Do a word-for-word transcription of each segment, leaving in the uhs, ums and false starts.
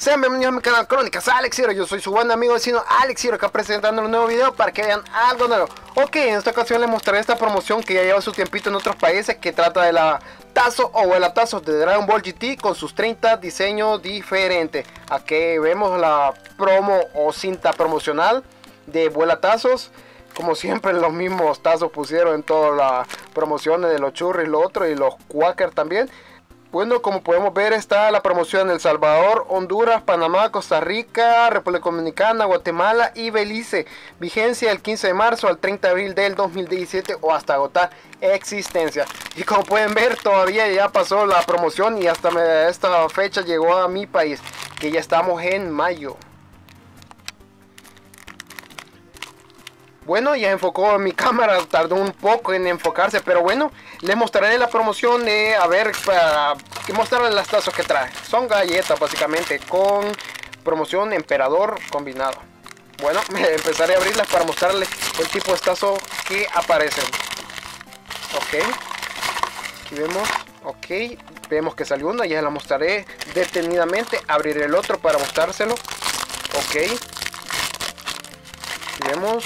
Sean bienvenidos a mi canal Crónicas Alex Hero. Yo soy su buen amigo vecino Alex Hero, acá presentando un nuevo video para que vean algo nuevo. Ok, en esta ocasión les mostraré esta promoción que ya lleva su tiempito en otros países, que trata de la tazo o vuela tazos de Dragon Ball G T con sus treinta diseños diferentes. Aquí vemos la promo o cinta promocional de vuela tazos. Como siempre, los mismos tazos pusieron en todas las promociones de los churros y lo otro, y los Quaker también. Bueno, como podemos ver, está la promoción en El Salvador, Honduras, Panamá, Costa Rica, República Dominicana, Guatemala y Belice. Vigencia del quince de marzo al treinta de abril del dos mil diecisiete o hasta agotar existencia. Y como pueden ver, todavía ya pasó la promoción y hasta me, esta fecha llegó a mi país, que ya estamos en mayo. Bueno, ya enfocó mi cámara, tardó un poco en enfocarse, pero bueno, les mostraré la promoción de, a ver, para que mostrarles las tazas que trae. Son galletas básicamente con promoción emperador combinado. Bueno, empezaré a abrirlas para mostrarles el tipo de tazo que aparecen. Ok, aquí vemos, ok, vemos que salió una, ya la mostraré detenidamente. Abriré el otro para mostrárselo. Ok, aquí vemos.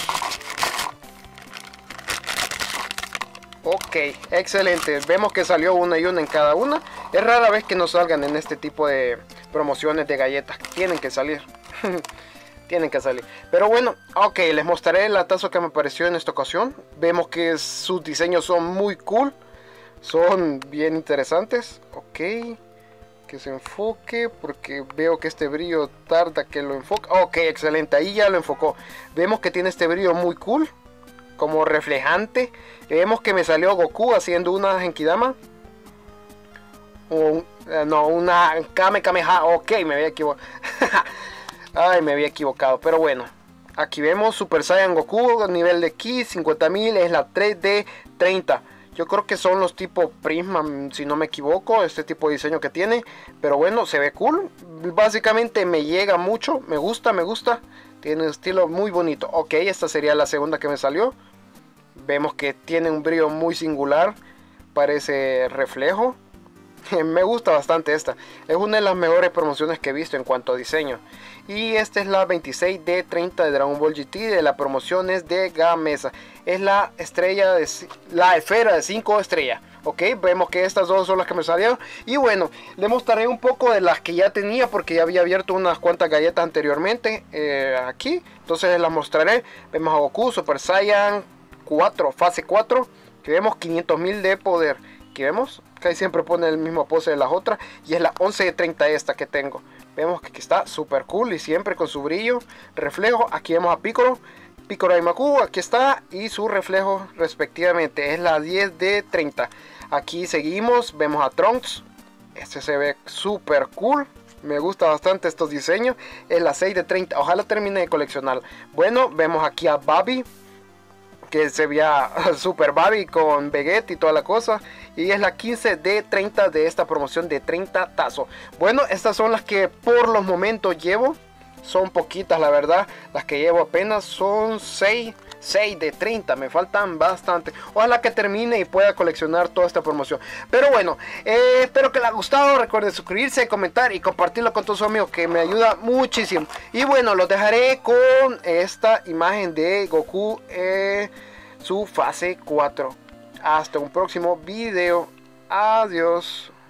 Ok, excelente. Vemos que salió una y una en cada una. Es rara vez que nos salgan en este tipo de promociones de galletas. Tienen que salir. Tienen que salir. Pero bueno, ok, les mostraré la taza que me apareció en esta ocasión. Vemos que sus diseños son muy cool. Son bien interesantes. Ok, que se enfoque, porque veo que este brillo tarda que lo enfoque. Ok, excelente, ahí ya lo enfocó. Vemos que tiene este brillo muy cool, como reflejante. Vemos que me salió Goku haciendo una Genkidama. Un, eh, no, una Kame Kameha. Ok, me había equivocado. Ay, me había equivocado. Pero bueno, aquí vemos Super Saiyan Goku, nivel de Ki cincuenta mil. Es la tres D treinta. Yo creo que son los tipos Prisma, si no me equivoco, este tipo de diseño que tiene. Pero bueno, se ve cool. Básicamente me llega mucho. Me gusta, me gusta. Tiene un estilo muy bonito. Ok, esta sería la segunda que me salió. Vemos que tiene un brillo muy singular. Parece reflejo. Me gusta bastante esta. Es una de las mejores promociones que he visto en cuanto a diseño. Y esta es la veintiséis D treinta de Dragon Ball G T. De la promoción es de Gamesa. Es la estrella de la esfera de cinco estrellas. Ok, vemos que estas dos son las que me salieron. Y bueno, les mostraré un poco de las que ya tenía, porque ya había abierto unas cuantas galletas anteriormente eh, aquí. Entonces las mostraré. Vemos a Goku Super Saiyan cuatro, fase cuatro. Que vemos quinientos mil de poder. Que vemos que ahí siempre pone el mismo pose de las otras. Y es la once de treinta esta que tengo. Vemos que está súper cool y siempre con su brillo, reflejo. Aquí vemos a Piccolo, Piccolo y Maku, aquí está, y su reflejo respectivamente. Es la diez de treinta. Aquí seguimos, vemos a Trunks. Este se ve súper cool. Me gusta bastante estos diseños. Es la seis de treinta. Ojalá termine de coleccionar. Bueno, vemos aquí a Babi, que se veía super Babi con Vegeta y toda la cosa. Y es la quince de treinta de esta promoción de treinta tazos. Bueno, estas son las que por los momentos llevo. Son poquitas, la verdad. Las que llevo apenas son seis de treinta. Me faltan bastante. Ojalá que termine y pueda coleccionar toda esta promoción. Pero bueno, eh, espero que les haya gustado. Recuerden suscribirse, comentar y compartirlo con todos sus amigos, que me ayuda muchísimo. Y bueno, los dejaré con esta imagen de Goku, eh, su fase cuatro. Hasta un próximo video. Adiós.